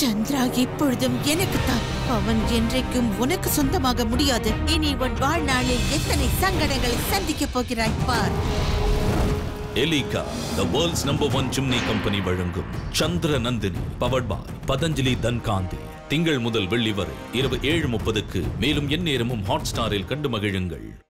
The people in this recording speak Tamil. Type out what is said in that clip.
சந்திரா எப்பொழுதும் எனக்குத்தான். அவன் என்றைக்கும் உனக்கு சொந்தமாக முடியாது. இனி உன் வாழ்நாளில் எத்தனை சங்கடங்களை சந்திக்க போகிறாய் பார். எலிகா, the world's #1 chimney company வழங்கும் சந்திர நந்தினி, powered by பதஞ்சலி தன்காந்தி. திங்கள் முதல் வெள்ளி வரை இரவு 7:30க்கு. மேலும் எந்நேரமும் ஹாட் ஸ்டாரில் கண்டு மகிழுங்கள்.